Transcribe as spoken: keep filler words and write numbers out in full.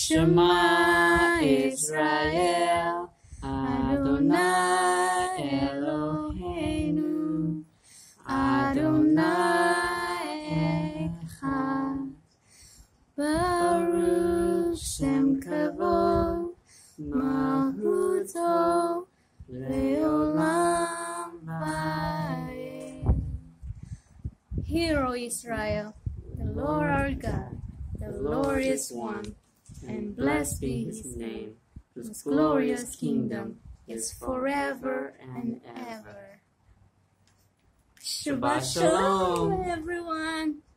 Shema Israel, Adonai Eloheinu, Adonai Echad, Baruch Shem Kavod, Malchuto, Leolam Va'ed. Hear, O Israel, the Lord our God, the Lord is one, and blessed be his name, whose glorious kingdom is forever and ever. Shabbat Shalom, everyone.